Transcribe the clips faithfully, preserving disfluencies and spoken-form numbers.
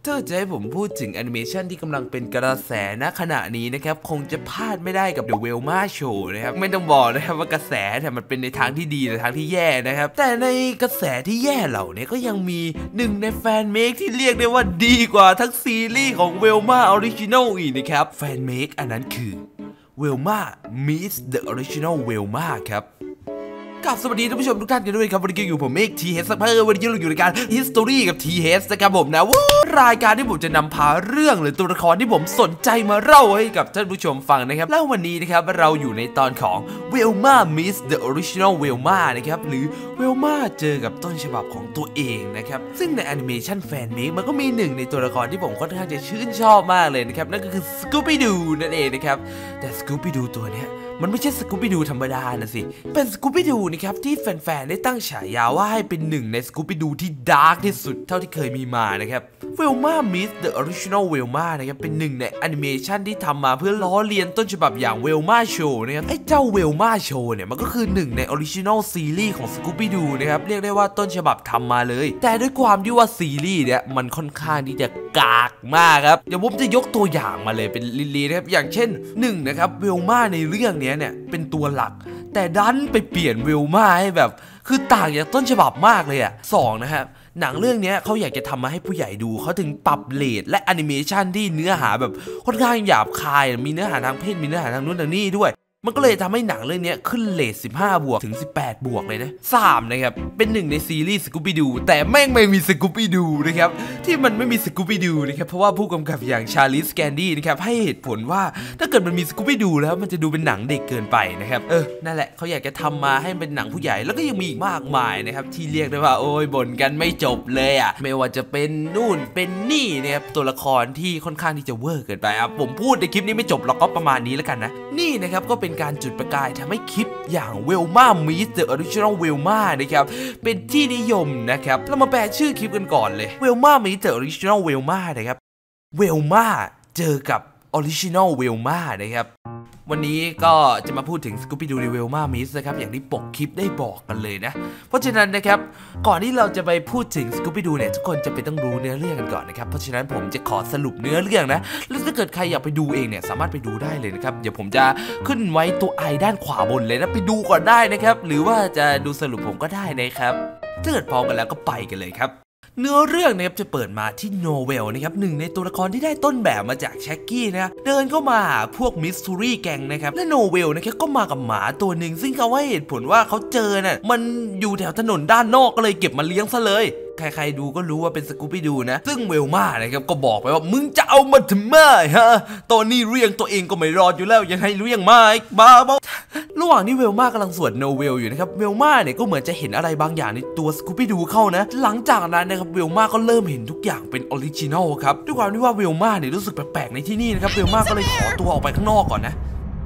ถ้าจะให้ผมพูดถึงแอนิเมชันที่กำลังเป็นกระแสณขณะนี้นะครับคงจะพลาดไม่ได้กับ The Velma Show นะครับไม่ต้องบอกนะครับว่ากระแสแต่มันเป็นในทางที่ดีหรือทางที่แย่นะครับแต่ในกระแสที่แย่เหล่านี้ก็ยังมีหนึ่งในแฟนเมคที่เรียกได้ว่าดีกว่าทั้งซีรีส์ของ Velma Original อีกนะครับแฟนเมคอันนั้นคือ Velma meets the Original Velma ครับกับสวัสดีท่านผู้ชมทุกท่านกันด้วยครับวันนี้อยู่ผมเอกทีเฮสซัพเพอร์วันนี้เราอยู่ในการ History กับ ที เอส นะครับผมนะรายการที่ผมจะนำพาเรื่องหรือตัวละครที่ผมสนใจมาเล่าให้กับท่านผู้ชมฟังนะครับแล้ววันนี้นะครับเราอยู่ในตอนของ Velma meets the Original Velma นะครับหรือ Velma เจอกับต้นฉบับของตัวเองนะครับซึ่งในแอนิเมชันแฟนเมคมันก็มีหนึ่งในตัวละครที่ผมค่อนข้างจะชื่นชอบมากเลยนะครับนั่นก็คือ Scooby-Doo นั่นเองนะครับแต่ Scooby-Doo ตัวเนี้ยมันไม่ใช่สกูบี้ดูธรรมดานะสิเป็นสกูบี้ดูนะครับที่แฟนๆได้ตั้งฉายาว่าให้เป็นหนึ่งในสกูบี้ดูที่ดาร์กที่สุดเท่าที่เคยมีมานะครับ Velma meets the Original Velma นะครับเป็นหนึ่งในแอนิเมชันที่ทำมาเพื่อล้อเลียนต้นฉบับอย่าง Velma Show นะครับไอ้เจ้า Velma Show เนี่ยมันก็คือหนึ่งใน Original Series ของ Scooby-Doo นะครับเรียกได้ว่าต้นฉบับทำมาเลยแต่ด้วยความที่ว่าซีรีส์เนี่ยมันค่อนข้างที่จะกากมากครับเดี๋ยวผมจะยกตัวอย่างมาเลยเป็นลีๆนะครับอย่างเช่นหนึ่งนะครับ Velma ในเรื่องนี้เนี่ยเป็นตัวหลักแต่ดันไปเปลี่ยน Velma ให้แบบคือต่างจากต้นฉบับมากเลยอ่ะสองนะครับหนังเรื่องนี้เขาอยากจะทำมาให้ผู้ใหญ่ดูเขาถึงปรับเรทและแอนิเมชันที่เนื้อหาแบบค่อนข้างหยาบคายมีเนื้อหาทางเพศมีเนื้อหาทางนู้นทางนี้ด้วยมันก็เลยทำให้หนังเรื่องนี้ขึ้นเรทสิบห้าบวกถึงสิบแปดบวกเลยนะสามนะครับเป็นหนึ่งในซีรีส์ Scooby-Doo แต่แม่งไม่มี Scooby-Doo นะครับที่มันไม่มี Scooby-Doo นะครับเพราะว่าผู้กำกับอย่างชาลีสแกนดี้นะครับให้เหตุผลว่าถ้าเกิดมันมี Scooby-Doo แล้วมันจะดูเป็นหนังเด็กเกินไปนะครับเออนั่นแหละเขาอยากจะทำมาให้เป็นหนังผู้ใหญ่แล้วก็ยังมีอีกมากมายนะครับที่เรียกได้ว่าโอ้ยบ่นกันไม่จบเลยอ่ะไม่ว่าจะเป็นนู่นเป็นนี่นะครับตัวละครที่ค่อนข้างที่จะเวอร์เกินไปครับผมพูดในคลิปนี้ไม่จบหรอกก็ประมาณนี้แล้วกันนะนี่นะครับก็เป็นการจุดประกายทำให้คลิปอย่าง Velma meets the Original Velma นะครับเป็นที่นิยมนะครับเรามาแปลชื่อคลิปกันก่อนเลย Velma meets the Original Velma นะครับ Velma เจอกับ Original Velma นะครับวันนี้ก็จะมาพูดถึง Scooby-Doo Velma meets นะครับอย่างที่ปกคลิปได้บอกกันเลยนะเพราะฉะนั้นนะครับก่อนที่เราจะไปพูดถึง Scooby-Doo เนี่ยทุกคนจะเป็นต้องรู้เนื้อเรื่องกันก่อนนะครับเพราะฉะนั้นผมจะขอสรุปเนื้อเรื่องนะแล้วถ้าเกิดใครอยากไปดูเองเนี่ยสามารถไปดูได้เลยนะครับเดี๋ยวผมจะขึ้นไว้ตัวไอด้านขวาบนเลยนะไปดูก่อนได้นะครับหรือว่าจะดูสรุปผมก็ได้นะครับถ้าเกิดพร้อมกันแล้วก็ไปกันเลยครับเนื้อเรื่องนะครับจะเปิดมาที่โนเวลนะครับหนึ่งในตัวละครที่ได้ต้นแบบมาจากแช็กกี้นะเดินเข้ามาหาพวกมิสทูรี่แกงนะครับและโนเวลนะครับก็มากับหมาตัวหนึ่งซึ่งเขาให้เหตุผลว่าเขาเจอน่ะมันอยู่แถวถนนด้านนอกก็เลยเก็บมาเลี้ยงซะเลยใครๆดูก็รู้ว่าเป็นสกูบี้ดูนะซึ่งเวลมานะครับก็บอกไปว่ามึงจะเอามาทำไมฮะตอนนี้เรียงตัวเองก็ไม่รอดอยู่แล้วยังให้เรียงมาอีกบ้าบ้าระหว่างที่เวลมากำลังสวดโนเวลอยู่นะครับเวลมาเนี่ยก็เหมือนจะเห็นอะไรบางอย่างในตัวสกูบี้ดูเข้านะหลังจากนั้นนะครับเวลมาก็เริ่มเห็นทุกอย่างเป็นออริจินอลครับด้วยความที่ว่าเวลมาเนี่ยรู้สึกแปลกๆในที่นี่นะครับเวลมาก็เลยขอตัวออกไปข้างนอกก่อนนะ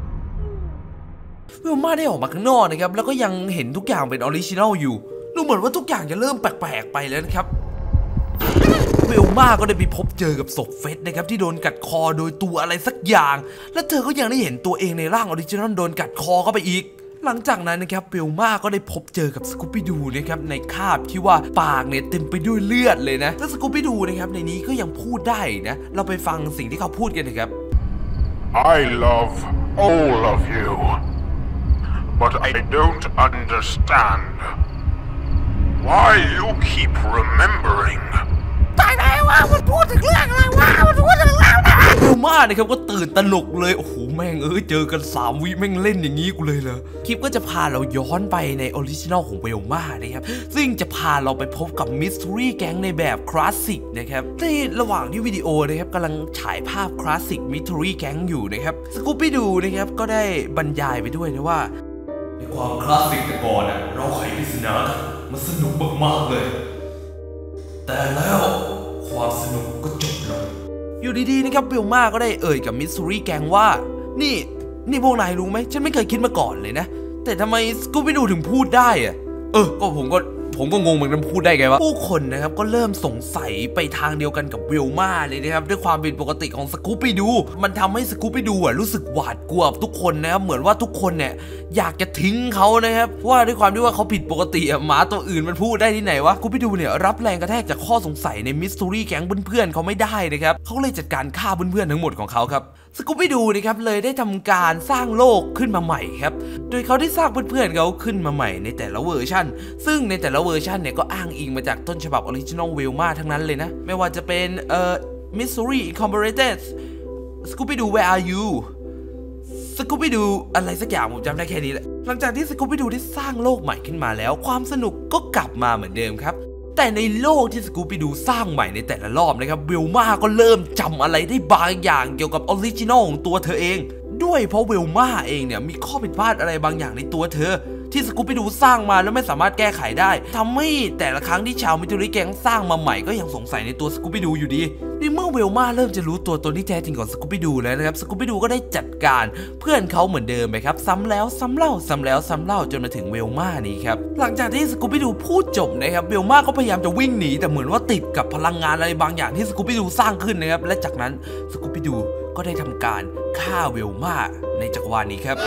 เวลมาได้ออกมาข้างนอกนะครับแล้วก็ยังเห็นทุกอย่างเป็นออริจินอลอยู่ดูเหมือนว่าทุกอย่างจะเริ่มแปลกๆไปแล้วนะครับเวลมาก็ได้ไปพบเจอกับศพเฟสนะครับที่โดนกัดคอโดยตัวอะไรสักอย่างและเธอก็ยังได้เห็นตัวเองในร่างออริจินอลโดนกัดคอเข้าไปอีกหลังจากนั้นนะครับเวลมาก็ได้พบเจอกับสกูบี้ดูนะครับในคาบที่ว่าปากเนี่ยเต็มไปด้วยเลือดเลยนะและสกูบี้ดูนะครับในนี้ก็ยังพูดได้นะเราไปฟังสิ่งที่เขาพูดกันนะครับ I love all of you but I don't understand why you keep remembering ตายแล้วว่ามันพูดถึงเรื่องอะไรวะมันพูดถึงแล้วนะเวลมานะครับก็ตื่นตระหนกเลยโอ้โหแม่งเอ้ยเจอกันสามวิแม่งเล่นอย่างนี้กูเลยเหรอคลิปก็จะพาเราย้อนไปในออริจินอลของเวลมานะครับซึ่งจะพาเราไปพบกับมิสทรีแก๊งในแบบคลาสสิกนะครับในระหว่างที่วิดีโอนะครับกำลังฉายภาพคลาสสิกมิสทรีแก๊งอยู่นะครับสกูบี้ดูนะครับก็ได้บรรยายไปด้วยนะว่าในความคลาสสิกแต่ก่อนอะเราไขปริศนามันสนุกมากๆเลยแต่แล้วความสนุกก็จบลงอยู่ดีๆนะครับเวลมาก็ได้เอ่ยกับมิสซูรี่แกงว่านี่นี่พวกนายรู้ไหมฉันไม่เคยคิดมาก่อนเลยนะแต่ทำไมสกูบี้ดูถึงพูดได้อะเออก็ผมก็ผมก็งงเหมือนกันพูดได้ไงวะผู้คนนะครับก็เริ่มสงสัยไปทางเดียวกันกับเวลมาเลยนะครับด้วยความผิดปกติของสกูปี้ดูมันทำให้สกูปี้ดูอ่ะรู้สึกหวาดกลัวทุกคนนะครับเหมือนว่าทุกคนเนี่ยอยากจะทิ้งเขานะครับว่าด้วยความที่ว่าเขาผิดปกติอ่ะหมาตัวอื่นมันพูดได้ที่ไหนวะสกูปี้ดูเนี่ยรับแรงกระแทกจากข้อสงสัยในมิส ที รีแก๊งเพื่อนๆเขาไม่ได้นะครับเขาเลยจัดการฆ่าเพื่อนๆทั้งหมดของเขาครับสกูปี้ดูนะครับเลยได้ทำการสร้างโลกขึ้นมาใหม่ครับโดยเขาได้สร้างเพื่อนๆเขาขึ้นมาใหม่ในแต่ละเวอร์ชันซึ่งในแต่ละเวอร์ชันเนี่ยก็อ้างอิงมาจากต้นฉบับออริจินอลเวลมาทั้งนั้นเลยนะไม่ว่าจะเป็นเอ่อ Mystery Incorporated Scooby-Doo Where Are You Scooby-Doo อะไรสักอย่างผมจำได้แค่นี้แหละหลังจากที่ Scooby-Doo ได้สร้างโลกใหม่ขึ้นมาแล้วความสนุกก็กลับมาเหมือนเดิมครับแต่ในโลกที่สกูปี้ดูสร้างใหม่ในแต่ละรอบนะครับเวลมาก็เริ่มจำอะไรได้บางอย่างเกี่ยวกับออริจินอลของตัวเธอเองด้วยเพราะเวลมาเองเนี่ยมีข้อผิดพลาดอะไรบางอย่างในตัวเธอที่สกูปี้ดูสร้างมาแล้วไม่สามารถแก้ไขได้ทำให้แต่ละครั้งที่ชาวมิสทีรีแก๊งสร้างมาใหม่ก็ยังสงสัยในตัวสกูปี้ดูอยู่ดีในเมื่อเวลมาเริ่มจะรู้ตัวตนที่แท้จริงของสกูปี้ดูแล้วนะครับสกูปี้ดูก็ได้จัดการเพื่อนเขาเหมือนเดิมไปครับซ้ำแล้วซ้ำเล่าซ้ำแล้วซ้ำเล่าจนมาถึงเวลมานี้ครับหลังจากที่สกูปี้ดูพูดจบนะครับเวลมาก็พยายามจะวิ่งหนีแต่เหมือนว่าติดกับพลังงานอะไรบางอย่างที่สกูปี้ดูสร้างขึ้นนะครับและจากนั้นสกูปี้ดูก็ได้ทำการฆ่าเวลมาในจักรวาลนี้ครับ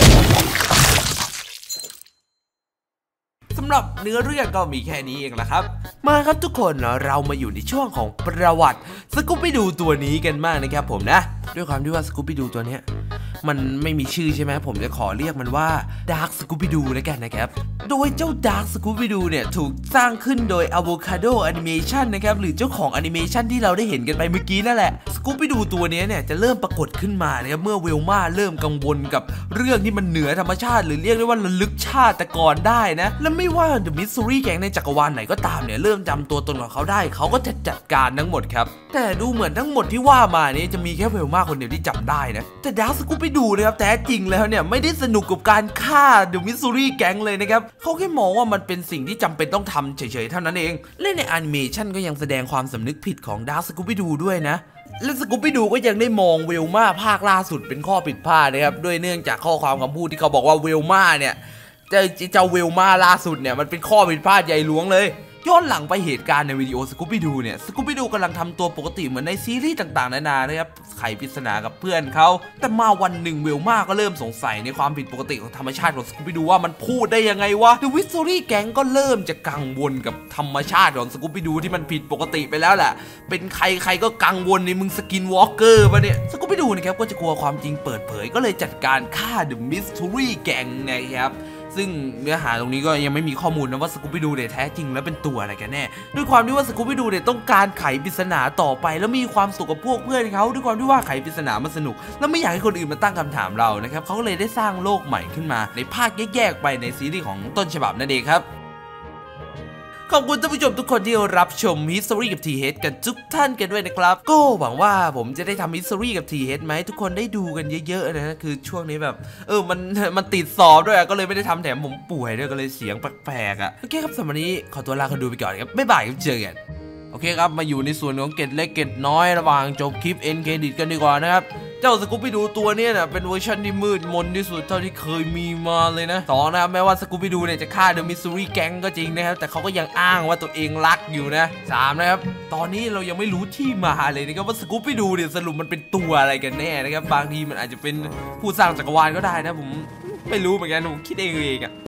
สำหรับเนื้อเรื่องก็มีแค่นี้เองละครับมาครับทุกคนเรามาอยู่ในช่วงของประวัติสกูปี้ดูตัวนี้กันมากนะครับผมนะด้วยความที่ว่าสกูปี้ดูตัวเนี้ยมันไม่มีชื่อใช่ไหมผมจะขอเรียกมันว่าดาร์คสกูปี้ดูแล้วกันนะครับโดยเจ้าดาร์คสกูปี้ดูเนี่ยถูกสร้างขึ้นโดย Avocado Animation นะครับหรือเจ้าของแอนิเมชันที่เราได้เห็นกันไปเมื่อกี้นั่นแหละสกูปี้ดูตัวนี้เนี่ยจะเริ่มปรากฏขึ้นมานะครับเมื่อเวลมาเริ่มกังวลกับเรื่องที่มันเหนือธรรมชาติหรือเรียกได้ว่าระลึกชาติกรได้นะและไม่ว่า The Mystery Gang ในจักรวาลไหนก็ตามเนี่ยเริ่มจำตัวตนของเขาได้เขาก็จะจัดการทั้งหมดครับแต่ดูเหมือนทั้งหมดที่ว่ามานี้จะมีแค่เวลมาคนเดียวที่จำได้นะแต่ดาร์คสกูปี้ดูนะครับแท้จริงแล้วเนี่ยไม่ได้สนุกกับการฆ่า The Mystery Gang เลยนะครับเขาแค่มองว่ามันเป็นสิ่งที่จำเป็นต้องทำเฉยๆเท่านั้นเองและในแอนิเมชันก็ยังแสดงความสำนึกผิดของดาร์คสกูปี้ดูด้วยนะและสกูปี้ดูก็ยังได้มองเวลมาภาคล่าสุดเป็นข้อผิดพลาดนะครับด้วยเนื่องจากข้อความคำพูดที่เขาบอกว่าเวลมาเนี่ยเจ้าเวลมาล่าสุดเนี่ยมันเป็นข้อผิดพลาดใหญ่หลวงเลยย้อนหลังไปเหตุการณ์ในวิดีโอสกูปี้ดูเนี่ยสกูปี้ดูกำลังทำตัวปกติเหมือนในซีรีส์ต่างๆนานานะครับไขปริศนากับเพื่อนเขาแต่มาวันหนึ่งเวลมาก็เริ่มสงสัยในความผิดปกติของธรรมชาติของสกูปี้ดูว่ามันพูดได้ยังไงวะเดอะวิสตอรี่แก๊งก็เริ่มจะกังวลกับธรรมชาติของสกูปี้ดูที่มันผิดปกติไปแล้วแหละเป็นใครใครก็กังวลในมึงสกินวอล์กเกอร์ปะเนี่ยสกูปี้ดูนะครับก็จะกลัวความจริงเปิดเผยก็เลยจัดการฆ่าเดอะมิสทรีแก๊งนะครับซึ่งเนื้อหาตรงนี้ก็ยังไม่มีข้อมูลนะว่าสกูปี้ดูเนี่ยแท้จริงแล้วเป็นตัวอะไรกันแน่ด้วยความที่ว่าสกูปี้ดูเนี่ยต้องการไขปริศนาต่อไปแล้วมีความสุขกับพวกเพื่อนเขาด้วยความที่ว่าไขปริศนามันสนุกแล้วไม่อยากให้คนอื่นมาตั้งคำถามเรานะครับเขาก็เลยได้สร้างโลกใหม่ขึ้นมาในภาคแยกๆไปในซีรีส์ของต้นฉบับนั่นเองครับขอบคุณท่านผู้ชมทุกคนที่รับชม History กับ ที เอช กันทุกท่านกันด้วยนะครับก็หวังว่าผมจะได้ทำ History กับ ที เอช ไหมทุกคนได้ดูกันเยอะๆนะคือช่วงนี้แบบเออมันมันติดสอบด้วยก็เลยไม่ได้ทำแถมผมป่วยด้วยก็เลยเสียงแปลกๆอ่ะโอเคครับสำหรับวันนี้ขอตัวลาคนดูไปก่อนครับบ๊ายบายครับเจอกันโอเคครับมาอยู่ในส่วนของเกร็ดเล็กเกร็ดน้อยระหว่างจบคลิปเอ็นเครดิตกันดีกว่านะครับเจ้าสกูปี้ดูตัวนี้เนี่ยเป็นเวอร์ชันที่มืดมนที่สุดเท่าที่เคยมีมาเลยนะสองนะครับแม้ว่าสกูปี้ดูเนี่ยจะฆ่าเดอะมิสซิรี่แก๊งก็จริงนะครับแต่เขาก็ยังอ้างว่าตัวเองรักอยู่นะสามนะครับตอนนี้เรายังไม่รู้ที่มาเลยนะครับว่าสกูปี้ดูเนี่ยสรุปมันเป็นตัวอะไรกันแน่นะครับบางทีมันอาจจะเป็นผู้สร้างจักรวาลก็ได้นะผมไม่รู้เหมือนกันผมคิดเองเองอะ